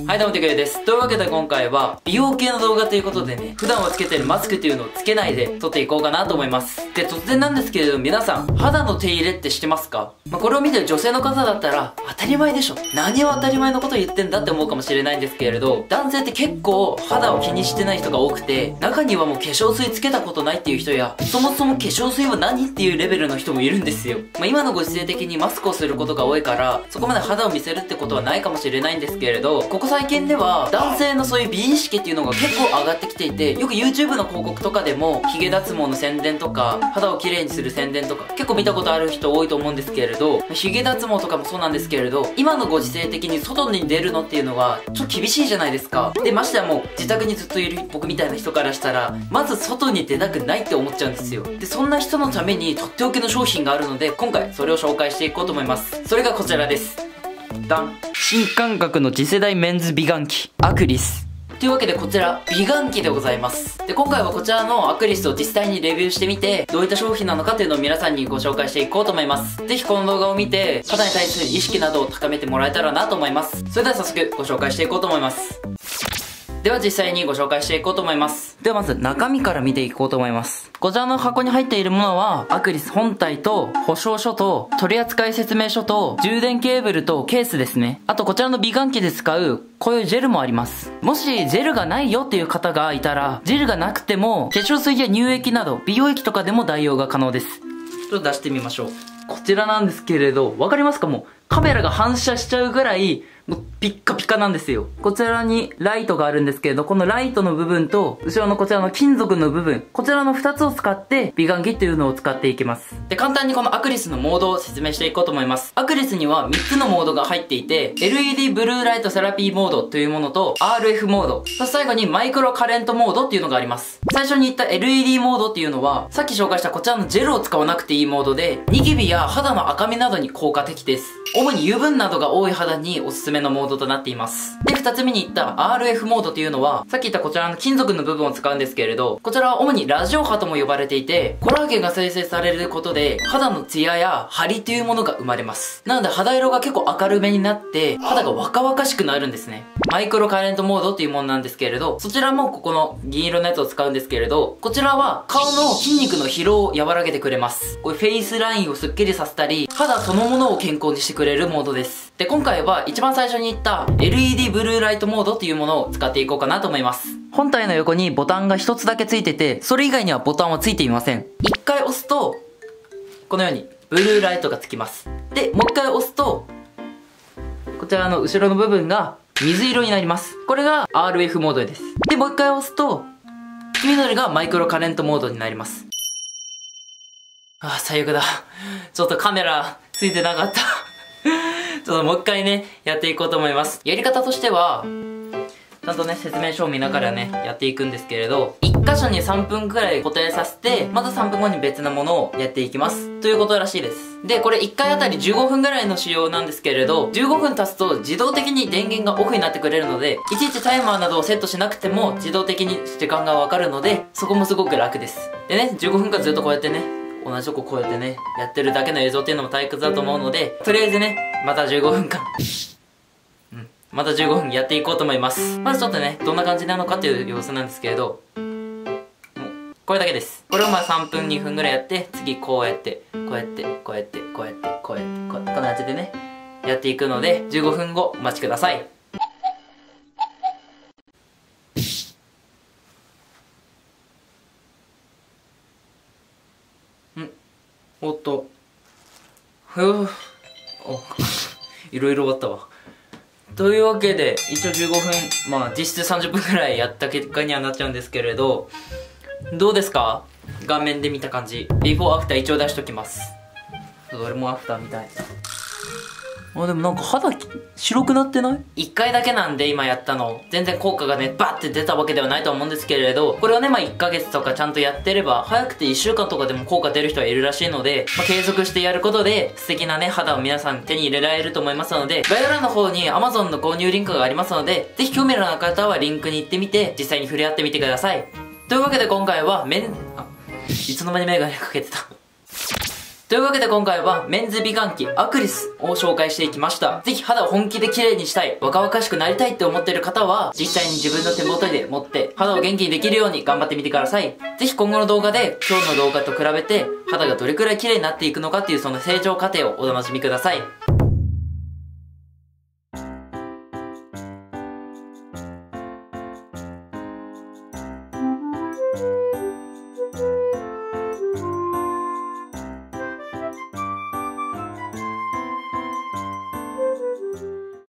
はい、どうもてくれです。というわけで今回は美容系の動画ということでね、普段はつけてるマスクっていうのをつけないで撮っていこうかなと思います。で、突然なんですけれど皆さん、肌の手入れって知ってますか？これを見てる女性の方だったら、当たり前でしょ。何を当たり前のこと言ってんだって思うかもしれないんですけれど、男性って結構肌を気にしてない人が多くて、中にはもう化粧水つけたことないっていう人や、そもそも化粧水は何っていうレベルの人もいるんですよ。今のご時世的にマスクをすることが多いから、そこまで肌を見せるってことはないかもしれないんですけれど、ここ最近では男性のそういう美意識っていうのが結構上がってきていて、よく YouTube の広告とかでもヒゲ脱毛の宣伝とか肌をきれいにする宣伝とか結構見たことある人多いと思うんですけれど、ヒゲ脱毛とかもそうなんですけれど、今のご時世的に外に出るのっていうのはちょっと厳しいじゃないですか。で、ましてはもう自宅にずっといる僕みたいな人からしたら、まず外に出たくないって思っちゃうんですよ。で、そんな人のためにとっておきの商品があるので、今回それを紹介していこうと思います。それがこちらです。ダン。新感覚の次世代メンズ美顔器アクリスというわけで、こちら美顔器でございます。で、今回はこちらのアクリスを実際にレビューしてみて、どういった商品なのかというのを皆さんにご紹介していこうと思います。ぜひこの動画を見て肌に対する意識などを高めてもらえたらなと思います。それでは早速ご紹介していこうと思います。では実際にご紹介していこうと思います。ではまず中身から見ていこうと思います。こちらの箱に入っているものは、アクリス本体と保証書と取扱説明書と充電ケーブルとケースですね。あとこちらの美顔器で使うこういうジェルもあります。もしジェルがないよっていう方がいたら、ジェルがなくても化粧水や乳液など美容液とかでも代用が可能です。ちょっと出してみましょう。こちらなんですけれど、わかりますか？もうカメラが反射しちゃうぐらいもうピッカピカなんですよ。こちらにライトがあるんですけれど、このライトの部分と後ろのこちらの金属の部分、こちらの2つを使って美顔器っていうのを使っていきます。で、簡単にこのアクリスのモードを説明していこうと思います。アクリスには3つのモードが入っていて、 LED ブルーライトセラピーモードというものと RF モード、そして最後にマイクロカレントモードっていうのがあります。最初に言った LED モードっていうのは、さっき紹介したこちらのジェルを使わなくていいモードで、ニキビや肌の赤みなどに効果的です。主に油分などが多い肌におすすめのモードとなっています。で、2つ目に言った RF モードというのは、さっき言ったこちらの金属の部分を使うんですけれど、こちらは主にラジオ波とも呼ばれていて、コラーゲンが生成されることで肌のツヤや張りというものが生まれます。なので肌色が結構明るめになって肌が若々しくなるんですね。マイクロカレントモードというものなんですけれど、そちらもここの銀色のやつを使うんですけれど、こちらは顔の筋肉の疲労を和らげてくれます。こういうフェイスラインをスッキリさせたり、肌そのものを健康にしてくれるモードです。で、今回は一番最初に言った LED ブルーライトモードっていうものを使っていこうかなと思います。本体の横にボタンが一つだけついてて、それ以外にはボタンはついていません。一回押すと、このようにブルーライトがつきます。で、もう一回押すと、こちらの後ろの部分が水色になります。これが RF モードです。で、もう一回押すと、黄緑がマイクロカレントモードになります。最悪だ。ちょっとカメラついてなかった。ちょっともう一回ね、やっていこうと思います。やり方としては、ちゃんとね、説明書を見ながらね、やっていくんですけれど、1箇所に3分くらい固定させて、また3分後に別なものをやっていきます。ということらしいです。で、これ1回あたり15分くらいの使用なんですけれど、15分経つと自動的に電源がオフになってくれるので、いちいちタイマーなどをセットしなくても自動的に時間がわかるので、そこもすごく楽です。でね、15分間ずっとこうやってね、同じとここうやってね、やってるだけの映像っていうのも退屈だと思うので、とりあえずね、また15分間。また15分やっていこうと思います。まずちょっとね、どんな感じなのかっていう様子なんですけれど、これだけです。これをまあ3分2分ぐらいやって、次こうやって、こうやって、こうやって、こうやって、こうやって、こんな感じでね、やっていくので、15分後お待ちください。おっと。いろいろ終わったわ。というわけで、一応15分、実質30分くらいやった結果にはなっちゃうんですけれど、どうですか？画面で見た感じ。ビフォーアフター一応出しときます。どれもアフターみたい。でもなんか肌白くなってない？ 1 回だけなんで今やったの。全然効果がね、バッて出たわけではないと思うんですけれど、これをね、1ヶ月とかちゃんとやってれば、早くて1週間とかでも効果出る人はいるらしいので、継続してやることで、素敵なね、肌を皆さん手に入れられると思いますので、概要欄の方に Amazon の購入リンクがありますので、ぜひ興味のある方はリンクに行ってみて、実際に触れ合ってみてください。というわけで今回は、いつの間にメガネかけてた。 というわけで今回はメンズ美顔器アクリスを紹介していきました。ぜひ肌を本気で綺麗にしたい、若々しくなりたいって思ってる方は、実際に自分の手元で持って肌を元気にできるように頑張ってみてください。ぜひ今後の動画で今日の動画と比べて肌がどれくらい綺麗になっていくのかっていうその成長過程をお楽しみください。